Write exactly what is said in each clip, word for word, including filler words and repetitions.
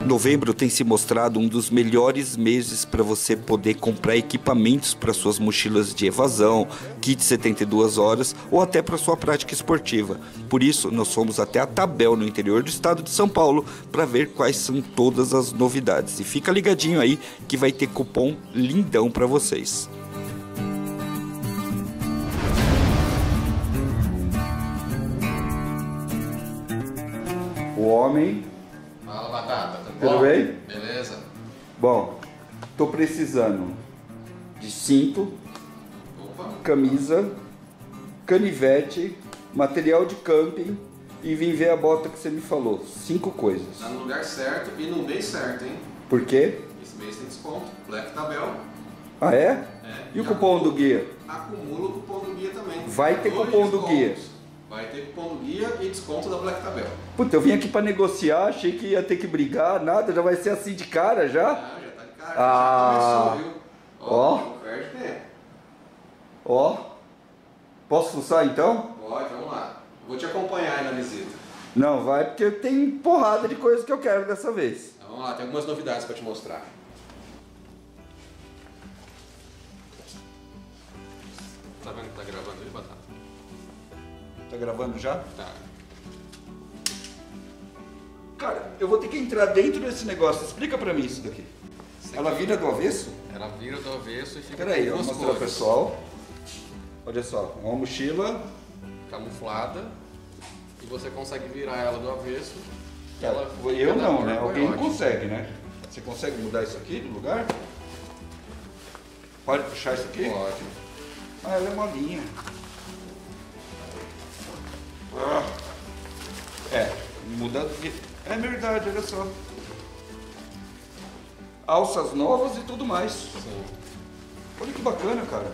Novembro tem se mostrado um dos melhores meses para você poder comprar equipamentos para suas mochilas de evasão, kit setenta e duas horas ou até para sua prática esportiva. Por isso, nós fomos até a Tabel, no interior do estado de São Paulo, para ver quais são todas as novidades. E fica ligadinho aí que vai ter cupom lindão para vocês. O homem... Fala, Batata, tudo, tudo bom? bem? Beleza. Bom, tô precisando de cinto, Opa. camisa, canivete, material de camping e vim ver a bota que você me falou. Cinco coisas. Tá no lugar certo e no mês certo, hein? Por quê? Esse mês tem desconto. Black Tabel. Ah, é? É. E o cupom do guia? Acumula o cupom do guia também. Vai ter Dois cupom do descontos. guia. Vai ter cupom do guia e desconto da Black Tabel. Puta, eu vim aqui pra negociar, achei que ia ter que brigar, nada, já vai ser assim de cara já? Ah, já tá de cara. Ah. Já começou, viu? Ó. Não perde tempo. Ó, posso fuçar então? Pode, vamos lá. Vou te acompanhar aí na visita. Não, vai, porque tem porrada de coisas que eu quero dessa vez. Então, vamos lá, tem algumas novidades pra te mostrar. Tá vendo que tá gravando aí, Batata? Tá gravando já? Tá. Cara, eu vou ter que entrar dentro desse negócio. Explica pra mim isso daqui. Isso Ela aqui- vira do avesso? Ela vira do avesso e fica Peraí, com eu vou duas mostrar pro cores. pessoal. Olha só, uma mochila. Camuflada. E você consegue virar ela do avesso. Tá, Ela eu fica da não, cor né? Alguém coiote. consegue, né? Você consegue mudar isso aqui do lugar? Pode puxar isso aqui? Pode. Ah, ela é molinha. Ah. É, muda. É verdade, olha só. Alças novas e tudo mais. Sim. Olha que bacana, cara.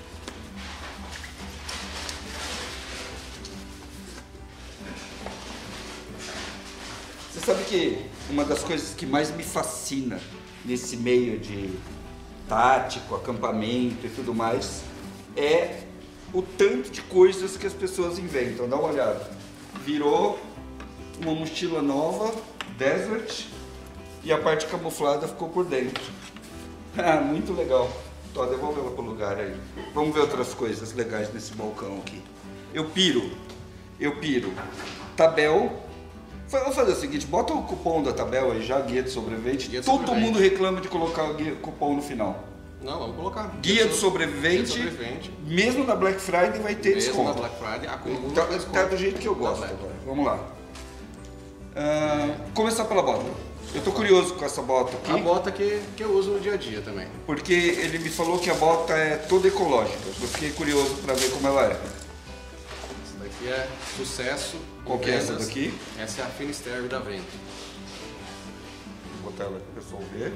Você sabe que uma das coisas que mais me fascina nesse meio de tático, acampamento e tudo mais é o tanto de coisas que as pessoas inventam. Dá uma olhada. Virou uma mochila nova, Desert, e a parte camuflada ficou por dentro. Ah, muito legal. Tó, devolve ela pro lugar aí. Vamos ver outras coisas legais nesse balcão aqui. Eu piro. Eu piro. Tabel. Vamos fazer o seguinte, bota o cupom da Tabel aí já, guia de sobrevivente. Guia de Todo sobrevivente. mundo reclama de colocar o guia- cupom no final. Não, vamos colocar. Guia do so- sobrevivente, Guia do sobrevivente. mesmo na Black Friday vai ter Mesmo desconto. na Black Friday, acumula Tá, desconto. tá do jeito que eu Da gosto Black. agora. Vamos lá. Ah, começar pela bota. Eu tô curioso com essa bota A aqui, bota que, que eu uso no dia a dia também. porque ele me falou que a bota é toda ecológica. Eu fiquei curioso para ver como ela é. Essa daqui é sucesso. em Qual que é essa vendas. daqui? Essa é a Finisterre da Vento. Vou botar ela aqui para o pessoal ver.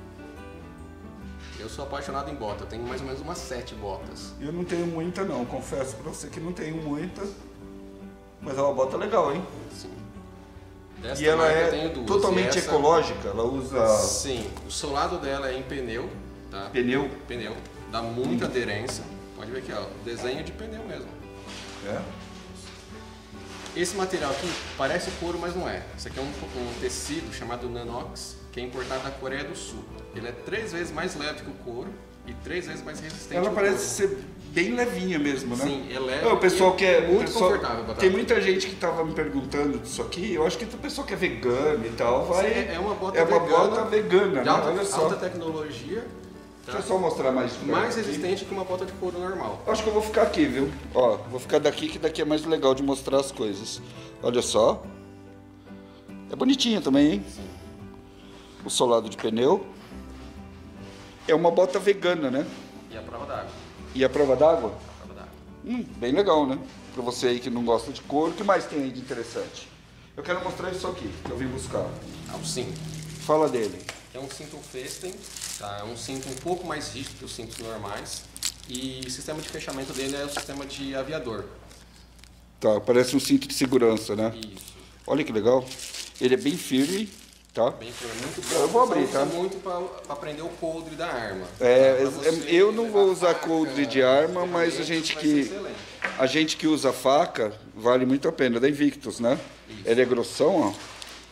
Eu sou apaixonado em bota, eu tenho mais ou menos umas sete botas. Eu não tenho muita não, confesso para você que não tenho muita. Mas é uma bota legal, hein? Sim. Desta E ela marca eu é tenho duas. totalmente E essa- ecológica, ela usa Sim, o solado dela é em pneu, tá? pneu. Pneu, dá muita aderência. Pode ver aqui, ó, desenho de pneu mesmo. É? Esse material aqui parece couro, mas não é. Isso aqui é um, um tecido chamado Nanox, que é importado da Coreia do Sul. Ele é três vezes mais leve que o couro e três vezes mais resistente Ela que o parece couro. ser bem levinha mesmo, né? Sim, é leve É, o pessoal e que é muito o pessoal- confortável, Batata. Tem muita gente que tava me perguntando disso aqui. Eu acho que o pessoal que é vegano e tal vai. Sim, é- é uma bota é uma vegana, bota vegana, de né? alta, Olha só. alta tecnologia, tá? Deixa eu só mostrar mais. perto mais aqui. resistente que uma bota de couro normal. Acho que eu vou ficar aqui, viu? Ó, vou ficar daqui que daqui é mais legal de mostrar as coisas. Olha só. É bonitinha também, hein? Sim. O solado de pneu. É uma bota vegana, né? E a prova d'água. E a prova d'água? Prova d'água. Hum, bem legal, né? Pra você aí que não gosta de couro, o que mais tem aí de interessante? Eu quero mostrar isso aqui, que eu vim buscar. É um cinto. Fala dele. É um cinto Festen, tá? É um cinto um pouco mais rígido que os cintos normais. E o sistema de fechamento dele é o sistema de aviador. Tá, parece um cinto de segurança, né? Isso. Olha que legal. Ele é bem firme, tá? Bem, é muito Eu vou Só abrir, usa tá? muito para prender o coldre da arma. É, Pra é, você eu não vou levar usar faca, coldre de arma, mas a ferramentas, gente vai que ser excelente. a gente que usa faca vale muito a pena. Da Invictus, né? Isso. Ele é grossão, ó.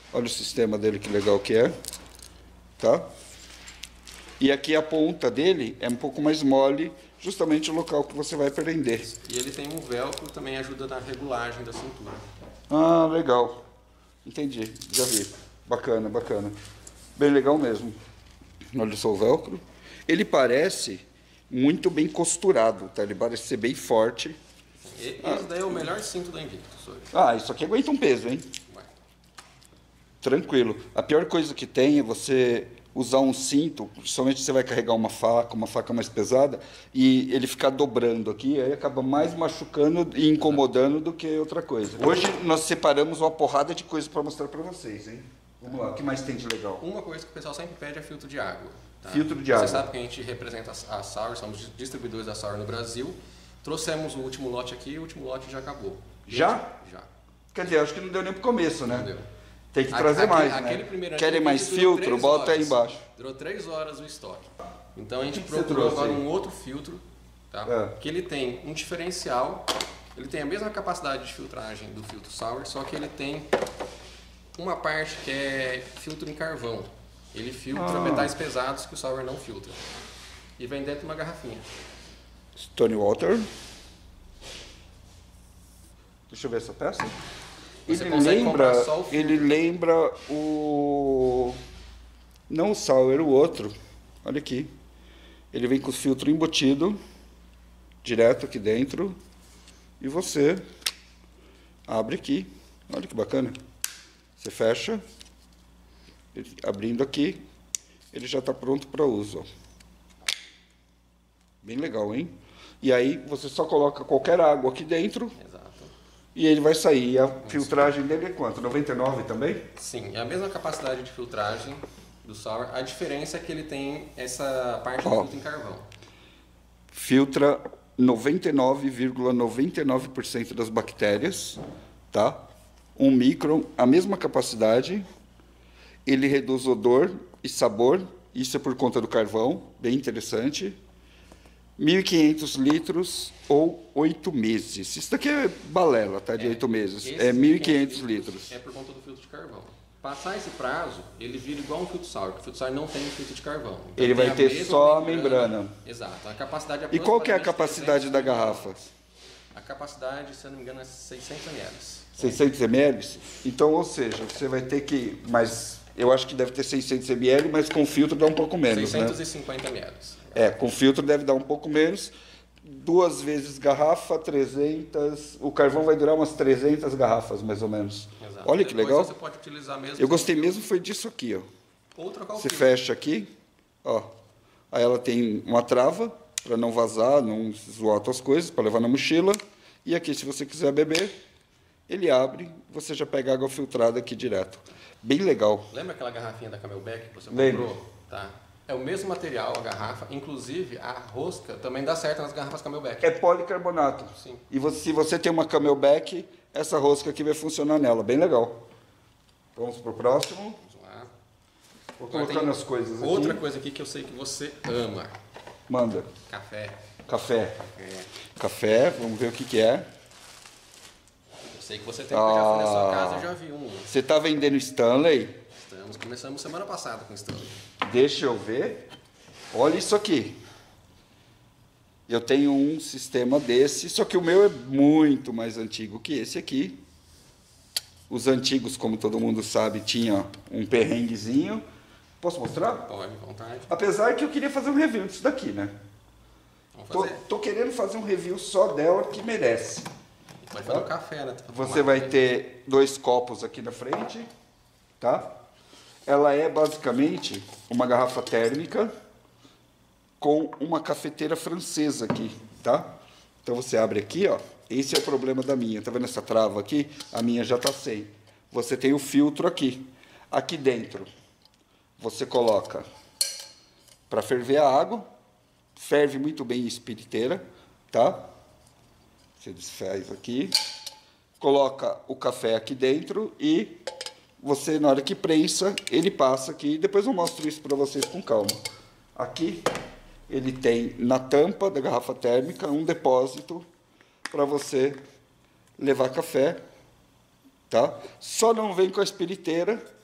Olha o sistema dele, que legal que é. Tá? E aqui a ponta dele é um pouco mais mole, justamente o local que você vai prender. E ele tem um velcro que também ajuda na regulagem da cintura. Ah, legal. Entendi, já vi. Bacana, bacana. Bem legal mesmo. Olha só o velcro. Ele parece muito bem costurado, tá? Ele parece ser bem forte. E, esse daí é o melhor cinto da Invictus hoje. Ah, isso aqui aguenta um peso, hein? Vai. Tranquilo. A pior coisa que tem é você usar um cinto, principalmente você vai carregar uma faca, uma faca mais pesada, e ele ficar dobrando aqui, aí acaba mais machucando e incomodando do que outra coisa. Hoje nós separamos uma porrada de coisas para mostrar para vocês, hein? Vamos lá, o que mais tem de legal? Uma coisa que o pessoal sempre pede é filtro de água. Tá? Filtro de Você água. Você sabe que a gente representa a Sauer, somos distribuidores da Sauer no Brasil. Trouxemos o último lote aqui e o último lote já acabou. Já? Já. Quer dizer, acho que não deu nem pro começo, né? Não deu. Tem que A- trazer aquele- mais, aquele né? primeiro Querem aqui mais durou filtro? três Bota aí horas. embaixo. Durou três horas o estoque. Então a gente O que que você procurou trouxe agora aí? um outro filtro, tá? É. Que ele tem um diferencial, ele tem a mesma capacidade de filtragem do filtro Sauer, só que ele tem uma parte que é filtro em carvão. Ele filtra Ah. metais pesados que o Sauer não filtra. E vem dentro de uma garrafinha. Stone Water. Deixa eu ver essa peça. Você Ele consegue lembra, comprar só o filtro. ele lembra o... Não o Sauer, o outro. Olha aqui. Ele vem com o filtro embutido, direto aqui dentro. E você abre aqui. Olha que bacana. Você fecha. Ele- abrindo aqui, ele já está pronto para uso. Ó. Bem legal, hein? E aí você só coloca qualquer água aqui dentro Exato. e ele vai sair. E a filtragem dele é quanto? noventa e nove também? Sim, é a mesma capacidade de filtragem do Sauer. A diferença é que ele tem essa parte do Ó. filtro em carvão. Filtra noventa e nove vírgula noventa e nove por cento das bactérias, tá? Um micron, a mesma capacidade. Ele reduz odor e sabor, isso é por conta do carvão, bem interessante. mil e quinhentos litros ou oito meses. Isso daqui é balela, tá? De É, oito meses. esse É mil e quinhentos litros. É por conta do filtro de carvão. Passar esse prazo, ele vira igual um filtro Sauer, porque o filtro Sauer não tem filtro de carvão. Então Ele vai tem a ter mesma só a membrana. Exato. A capacidade é E qual que é a aproximadamente capacidade da garrafa? A capacidade, se eu não me engano, é seiscentos mililitros. seiscentos mililitros? Então, ou seja, você vai ter que... Mas eu acho que deve ter seiscentos mililitros, mas com filtro dá um pouco menos, né? seiscentos e cinquenta mililitros. É, com filtro deve dar um pouco menos. Duas vezes garrafa, trezentas. O carvão vai durar umas trezentas garrafas, mais ou menos. Exato. Olha que Depois legal. Você pode utilizar mesmo Eu gostei sem mesmo foi disso aqui, ó. filtro, ou trocar o Você filtro. fecha aqui, ó. Aí ela tem uma trava para não vazar, não zoar outras coisas, para levar na mochila. E aqui, se você quiser beber, ele abre, você já pega água filtrada aqui direto. Bem legal. Lembra aquela garrafinha da Camelback que você Lembro. comprou? Tá. É o mesmo material, a garrafa. Inclusive, a rosca também dá certo nas garrafas Camelback. É policarbonato. Sim. E você, se você tem uma Camelback, essa rosca aqui vai funcionar nela. Bem legal. Vamos pro próximo. Vamos lá. Vou Agora colocando tem as coisas aqui. Outra coisa aqui que eu sei que você ama. Manda. Café. Café. É. Café, vamos ver o que, que é. Eu sei que você tem, porque eu já fui na sua Ah. casa e já vi um. Você está vendendo Stanley? Estamos, começamos semana passada com Stanley. Deixa eu ver. Olha isso aqui. Eu tenho um sistema desse, só que o meu é muito mais antigo que esse aqui. Os antigos, como todo mundo sabe, tinha um perrenguezinho. Posso mostrar? Pode, à vontade. Apesar que eu queria fazer um review disso daqui, né? Vamos Tô, fazer. tô querendo fazer um review só dela que merece. Pode fazer um café, né? Pra Você tomar. vai ter dois copos aqui na frente, tá? Ela é basicamente uma garrafa térmica com uma cafeteira francesa aqui, tá? Então você abre aqui, ó. Esse é o problema da minha. Tá vendo essa trava aqui? A minha já tá sem. Você tem o filtro aqui. Aqui dentro, você coloca para ferver a água. Ferve muito bem em espiriteira, tá? Você desfaz aqui. Coloca o café aqui dentro e você, na hora que prensa, ele passa aqui. Depois eu mostro isso para vocês com calma. Aqui, ele tem na tampa da garrafa térmica um depósito para você levar café, tá? Só não vem com a espiriteira,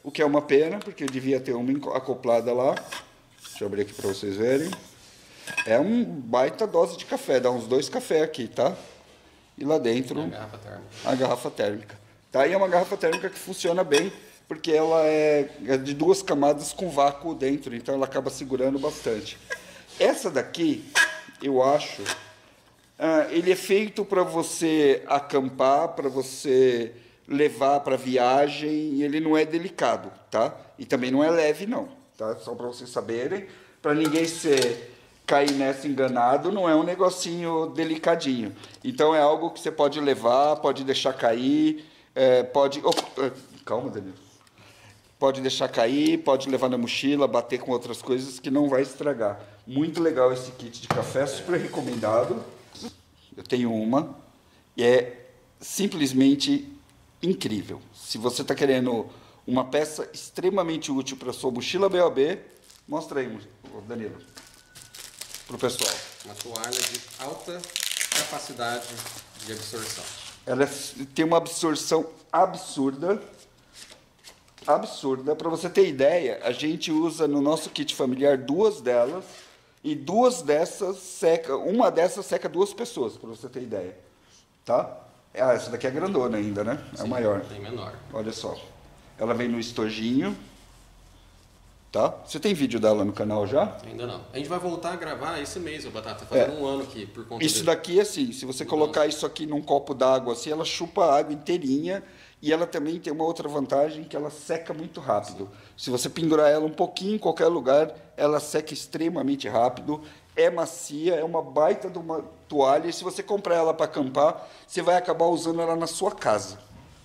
o que é uma pena, porque devia ter uma acoplada lá. Deixa eu abrir aqui para vocês verem. É um baita dose de café, dá uns dois cafés aqui, tá? E lá dentro, a garrafa térmica. A garrafa térmica. Tá? E é uma garrafa térmica que funciona bem, porque ela é de duas camadas com vácuo dentro, então ela acaba segurando bastante. Essa daqui, eu acho, uh, ele é feito para você acampar, para você levar para viagem, e ele não é delicado, tá? E também não é leve, não, tá? Só para vocês saberem, para ninguém ser, cair nessa enganado, não é um negocinho delicadinho. Então é algo que você pode levar, pode deixar cair, é, pode... Oh, calma, Danilo. Pode deixar cair, pode levar na mochila, bater com outras coisas que não vai estragar. Muito legal esse kit de café, super recomendado. Eu tenho uma e é simplesmente incrível. Se você está querendo uma peça extremamente útil para a sua mochila B O B, mostra aí, Danilo, para o pessoal. Uma toalha de alta capacidade de absorção. Ela tem uma absorção absurda. Absurda. Para você ter ideia, a gente usa no nosso kit familiar duas delas e duas dessas seca, uma dessas seca duas pessoas, para você ter ideia. Tá? Ah, essa daqui é grandona ainda, né? É Sim, maior. Tem menor. Olha só. Ela vem no estojinho. Tá? Você tem vídeo dela no canal já? Ainda não. A gente vai voltar a gravar esse mês, o Batata, fazendo É. um ano aqui por conta Isso dele. daqui, assim, se você colocar isso aqui num copo d'água, assim, ela chupa a água inteirinha e ela também tem uma outra vantagem que ela seca muito rápido. Se você pendurar ela um pouquinho em qualquer lugar, ela seca extremamente rápido, é macia, é uma baita de uma toalha e se você comprar ela para acampar, você vai acabar usando ela na sua casa.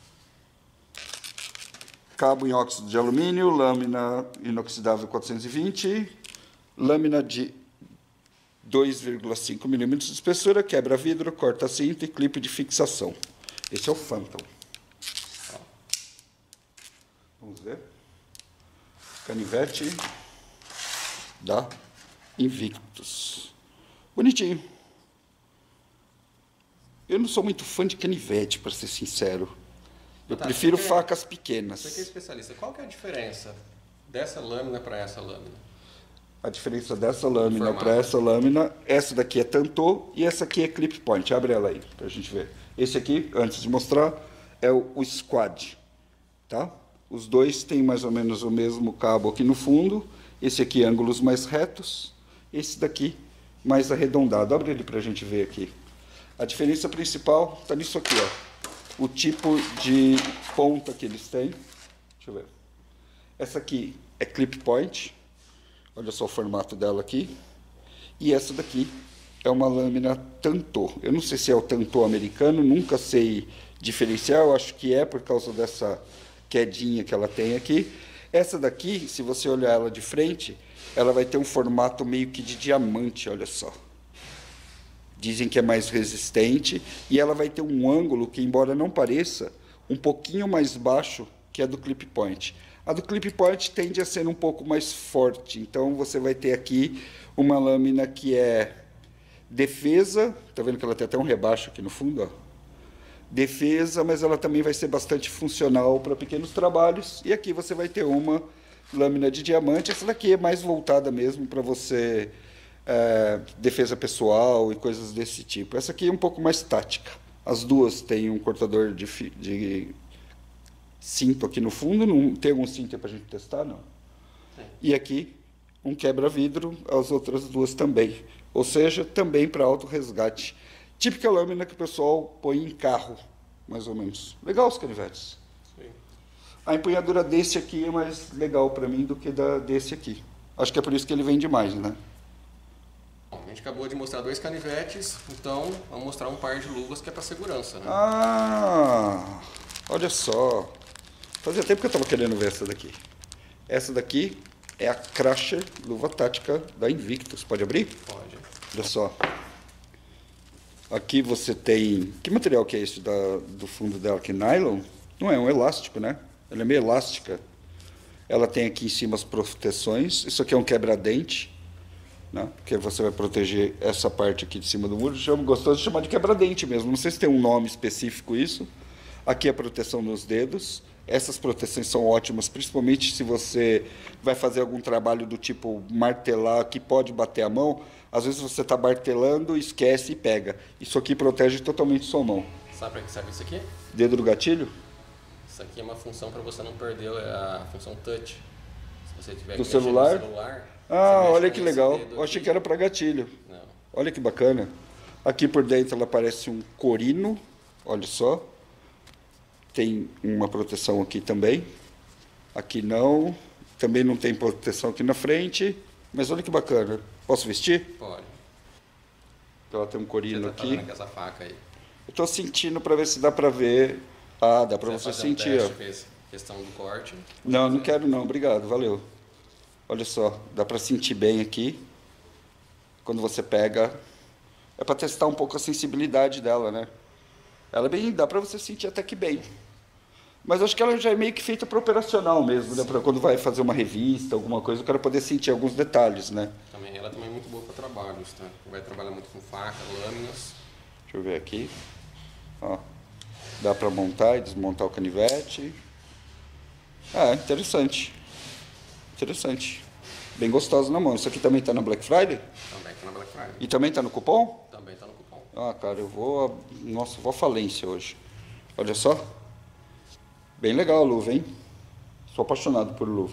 Cabo em óxido de alumínio, lâmina inoxidável quatrocentos e vinte, lâmina de dois vírgula cinco milímetros de espessura, quebra vidro, corta cinto e clipe de fixação. Esse é o Phantom. Vamos ver. Canivete da Invictus. Bonitinho. Eu não sou muito fã de canivete, para ser sincero. Eu Tá, prefiro você que é- facas pequenas. Você que é especialista, qual que é a diferença dessa lâmina para essa lâmina? A diferença dessa lâmina Formato. para essa lâmina, essa daqui é Tanto e essa aqui é Clip Point. Abre ela aí para a gente ver. Esse aqui, antes de mostrar, é o, o Squad. Tá? Os dois têm mais ou menos o mesmo cabo aqui no fundo. Esse aqui, ângulos mais retos. Esse daqui, mais arredondado. Abre ele para a gente ver aqui. A diferença principal está nisso aqui, ó. O tipo de ponta que eles têm. Deixa eu ver. Essa aqui é Clip Point. Olha só o formato dela aqui. E essa daqui é uma lâmina Tanto. Eu não sei se é o Tanto americano, nunca sei diferenciar. Eu acho que é por causa dessa quedinha que ela tem aqui. Essa daqui, se você olhar ela de frente, ela vai ter um formato meio que de diamante, olha só. Dizem que é mais resistente e ela vai ter um ângulo que, embora não pareça, um pouquinho mais baixo que a do Clip Point. A do Clip Point tende a ser um pouco mais forte, então você vai ter aqui uma lâmina que é defesa, tá vendo que ela tem até um rebaixo aqui no fundo, ó. Defesa, mas ela também vai ser bastante funcional para pequenos trabalhos. E aqui você vai ter uma lâmina de diamante, essa daqui é mais voltada mesmo para você... É, defesa pessoal e coisas desse tipo. Essa aqui é um pouco mais tática. As duas têm um cortador de, fi, de cinto aqui no fundo. Não tem algum cinto para a gente testar? Não. Sim. E aqui um quebra-vidro, as outras duas também. Ou seja, também para auto-resgate. Típica lâmina que o pessoal põe em carro, mais ou menos. Legal os canivetes. Sim. A empunhadura desse aqui é mais legal para mim do que da desse aqui. Acho que é por isso que ele vende mais, né? Bom, a gente acabou de mostrar dois canivetes, então vamos mostrar um par de luvas que é para segurança, né? Ah, olha só. Fazia tempo que eu estava querendo ver essa daqui. Essa daqui é a Crusher luva tática da Invictus. Pode abrir? Pode. Olha só. Aqui você tem... Que material que é esse da, do fundo dela? Que nylon? Não é, é um elástico, né? Ela é meio elástica. Ela tem aqui em cima as proteções. Isso aqui é um quebra-dente. Né? Porque você vai proteger essa parte aqui de cima do muro. Chamo gostoso de chamar de quebra-dente mesmo. Não sei se tem um nome específico isso. Aqui a proteção nos dedos. Essas proteções são ótimas, principalmente se você vai fazer algum trabalho do tipo martelar, que pode bater a mão. Às vezes você está martelando, esquece e pega. Isso aqui protege totalmente sua mão. Sabe para que serve isso aqui? Dedo do gatilho? Isso aqui é uma função para você não perder a função touch. Se você tiver do que celular? no celular. Ah, olha que legal. Eu achei que era para gatilho. Não. Olha que bacana. Aqui por dentro ela parece um corino. Olha só. Tem uma proteção aqui também. Aqui não. Também não tem proteção aqui na frente. Mas olha que bacana. Posso vestir? Pode. Ela tem um corino você tá aqui. Com essa faca aí. Eu estou sentindo para ver se dá para ver. Ah, dá para você, você sentir. Um teste, questão do corte. Não, não quero não. Obrigado, valeu. Olha só, dá para sentir bem aqui. Quando você pega, é para testar um pouco a sensibilidade dela, né? Ela é bem, dá para você sentir até que bem. Mas acho que ela já é meio que feita para operacional mesmo, né? Para quando vai fazer uma revista, alguma coisa, o cara poder sentir alguns detalhes, né? Também, ela também é muito boa para trabalhos, tá? Vai trabalhar muito com faca, lâminas. Deixa eu ver aqui. Ó, dá para montar e desmontar o canivete. Ah, interessante. Interessante. Bem gostoso na mão. Isso aqui também está na Black Friday? Também está na Black Friday. E também está no cupom? Também está no cupom. Ah, cara, eu vou... Nossa, vou à falência hoje. Olha só. Bem legal a luva, hein? Sou apaixonado por luva.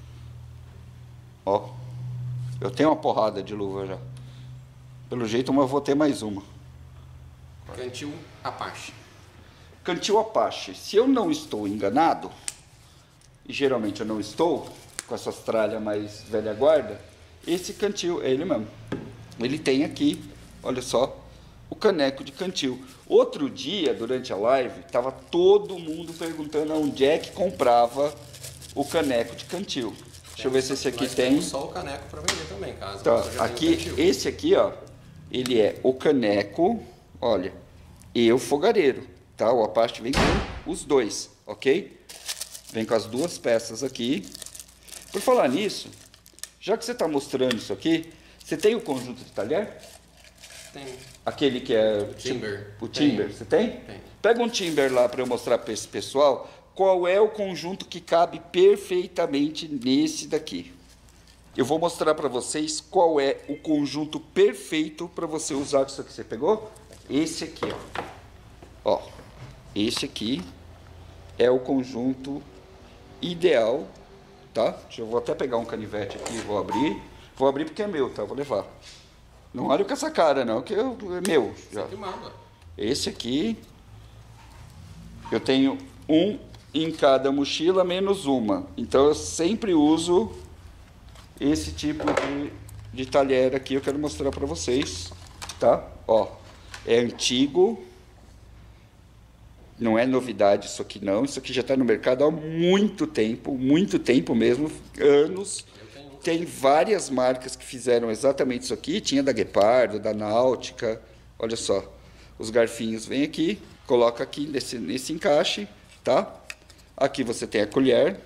Ó. Eu tenho uma porrada de luva já. Pelo jeito, eu vou ter mais uma. Cantil Apache. Cantil Apache. Se eu não estou enganado, e geralmente eu não estou, com essas tralhas mais velha guarda, esse cantil é ele mesmo. Ele tem aqui, olha só, o caneco de cantil. Outro dia, durante a live, estava todo mundo perguntando onde é que comprava o caneco de cantil. Deixa eu ver se esse aqui Nós tem. temos só o caneco para vender também, caso Tá, você já aqui, tenha o esse aqui, ó, ele é o caneco, olha, e o fogareiro, tá? O Apache vem com os dois, ok? Vem com as duas peças aqui. Por falar nisso, já que você está mostrando isso aqui, você tem o conjunto de talher? Tem. Aquele que é... O timber. O timber, Tem. você tem? Tem. Pega um timber lá para eu mostrar para esse pessoal qual é o conjunto que cabe perfeitamente nesse daqui. Eu vou mostrar para vocês qual é o conjunto perfeito para você usar isso aqui. Você pegou? Esse aqui, ó. Ó, esse aqui é o conjunto ideal, tá? Deixa eu vou até pegar um canivete aqui e vou abrir. Vou abrir porque é meu, tá? Vou levar. Não olha com essa cara, não, que eu, é meu. Já. Esse aqui, eu tenho um em cada mochila, menos uma. Então, eu sempre uso esse tipo de, de talher aqui. Eu quero mostrar para vocês, tá? Ó, é antigo. Não é novidade isso aqui, não. Isso aqui já está no mercado há muito tempo, muito tempo mesmo, anos. Tem várias marcas que fizeram exatamente isso aqui. Tinha da Guepardo, da Náutica. Olha só, os garfinhos vêm aqui, coloca aqui nesse, nesse encaixe, tá? Aqui você tem a colher,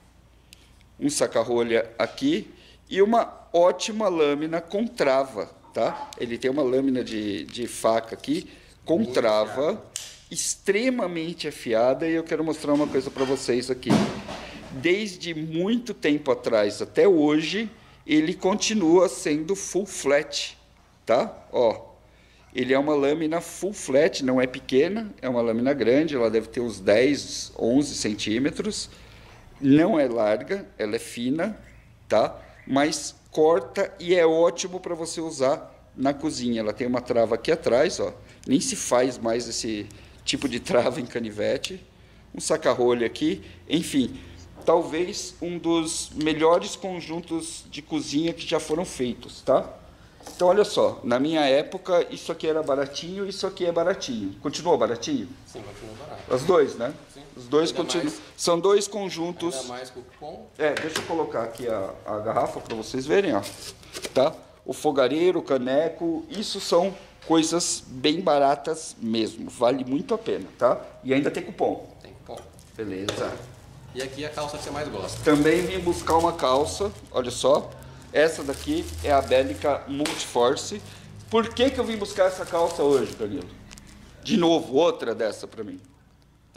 um saca-rolha aqui e uma ótima lâmina com trava, tá? Ele tem uma lâmina de, de faca aqui com trava, extremamente afiada, e eu quero mostrar uma coisa para vocês aqui. Desde muito tempo atrás até hoje, ele continua sendo full flat, tá? Ó, ele é uma lâmina full flat, não é pequena, é uma lâmina grande, ela deve ter uns dez, onze centímetros. Não é larga, ela é fina, tá? Mas corta e é ótimo para você usar na cozinha. Ela tem uma trava aqui atrás, ó. Nem se faz mais esse tipo de trava em canivete. Um saca-rolho aqui, enfim. Talvez um dos melhores conjuntos de cozinha que já foram feitos, tá? Então, olha só, na minha época, isso aqui era baratinho, isso aqui é baratinho. Continua baratinho? Sim, continua barato. Os dois, né? Sim. Os dois Ainda continuam. mais- São dois conjuntos. Ainda mais com o cupom. É, deixa eu colocar aqui a, a garrafa para vocês verem, ó. Tá? O fogareiro, o caneco, isso são coisas bem baratas mesmo. Vale muito a pena, tá? E ainda tem cupom. Tem cupom. Beleza. E aqui a calça que você mais gosta. Também vim buscar uma calça, olha só. Essa daqui é a Bellica Multiforce. Por que que eu vim buscar essa calça hoje, Danilo? De novo, outra dessa para mim.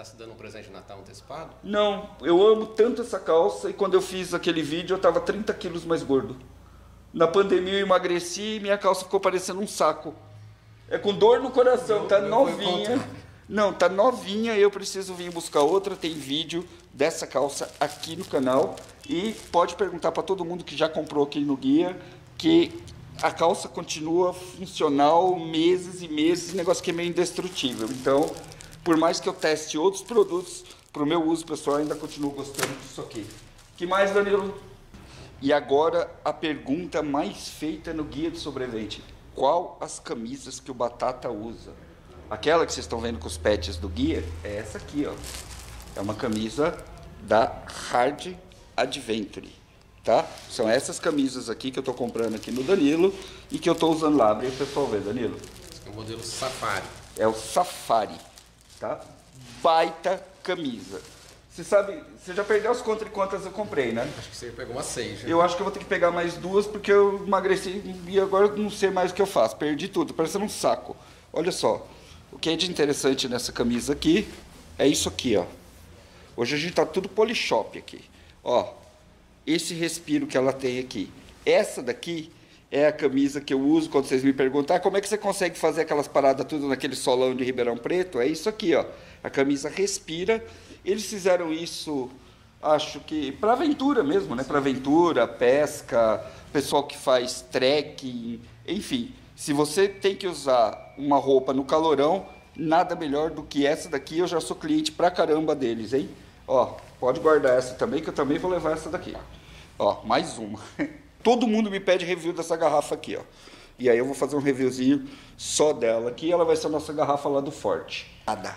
tá se dando um presente de Natal antecipado? Não, eu amo tanto essa calça e quando eu fiz aquele vídeo eu tava trinta quilos mais gordo. Na pandemia eu emagreci e minha calça ficou parecendo um saco. É com dor no coração, Meu, tá meu novinha. Não, tá novinha, eu preciso vir buscar outra. Tem vídeo dessa calça aqui no canal. E pode perguntar para todo mundo que já comprou aqui no guia que a calça continua funcional meses e meses, negócio que é meio indestrutível. Então, por mais que eu teste outros produtos, para o meu uso pessoal, ainda continuo gostando disso aqui. Que mais, Danilo? E agora a pergunta mais feita no guia do sobrevivente. Qual as camisas que o Batata usa? Aquela que vocês estão vendo com os patches do guia é essa aqui, ó. É uma camisa da Hard Adventure, tá? São essas camisas aqui que eu tô comprando aqui no Danilo e que eu tô usando lá. Abre aí o pessoal ver, Danilo. Esse é o modelo Safari. É o Safari, tá? Baita camisa. Você sabe, você já perdeu as contas de quantas eu comprei, né? Acho que você pegou uma seis. Já. Eu acho que eu vou ter que pegar mais duas porque eu emagreci e agora eu não sei mais o que eu faço. Perdi tudo, parecendo um saco. Olha só, o que é de interessante nessa camisa aqui é isso aqui, ó. Hoje a gente tá tudo polishop aqui. Ó, esse respiro que ela tem aqui. Essa daqui é a camisa que eu uso quando vocês me perguntam, ah, como é que você consegue fazer aquelas paradas tudo naquele solão de Ribeirão Preto? É isso aqui, ó. A camisa respira. Eles fizeram isso, acho que para aventura mesmo, né? Para aventura, pesca, pessoal que faz trekking, enfim. Se você tem que usar uma roupa no calorão, nada melhor do que essa daqui. Eu já sou cliente pra caramba deles, hein? Ó, pode guardar essa também, que eu também vou levar essa daqui. Ó, mais uma. Todo mundo me pede review dessa garrafa aqui, ó. E aí eu vou fazer um reviewzinho só dela aqui. Ela vai ser a nossa garrafa lá do Forte. Zerada.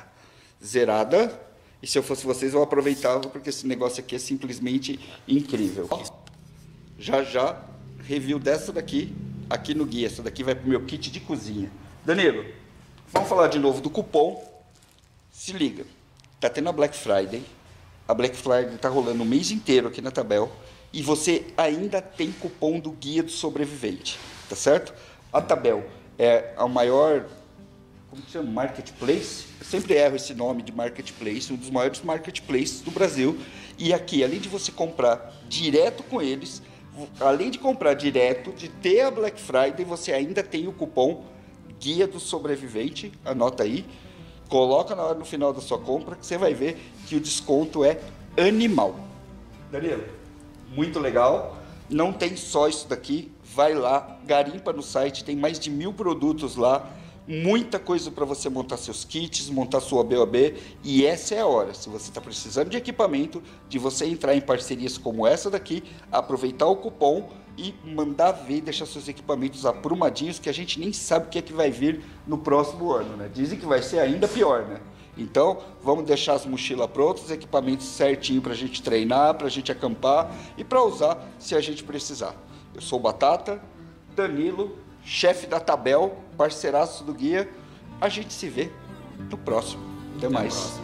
Zerada. E se eu fosse vocês, eu aproveitava, porque esse negócio aqui é simplesmente incrível. Ó, já já, review dessa daqui, aqui no guia. Essa daqui vai pro meu kit de cozinha. Danilo, vamos falar de novo do cupom. Se liga, tá tendo a Black Friday. A Black Friday tá rolando o mês inteiro aqui na Tabel. E você ainda tem cupom do Guia do Sobrevivente, tá certo? A Tabel é a maior, como que chama? Marketplace? Eu sempre erro esse nome de marketplace, um dos maiores marketplaces do Brasil. E aqui, além de você comprar direto com eles, além de comprar direto, de ter a Black Friday, você ainda tem o cupom Guia do Sobrevivente, anota aí, coloca na hora no final da sua compra, que você vai ver que o desconto é animal. Danilo, muito legal. Não tem só isso daqui, vai lá, garimpa no site, tem mais de mil produtos lá, muita coisa para você montar seus kits, montar sua B O B, e essa é a hora, se você está precisando de equipamento, de você entrar em parcerias como essa daqui, aproveitar o cupom e mandar ver, deixar seus equipamentos aprumadinhos, que a gente nem sabe o que é que vai vir no próximo ano, né? Dizem que vai ser ainda pior, né? Então, vamos deixar as mochilas prontas, os equipamentos certinho para a gente treinar, para a gente acampar e para usar se a gente precisar. Eu sou o Batata, Danilo, chefe da Tabel, parceiraço do guia. A gente se vê no próximo. Até mais.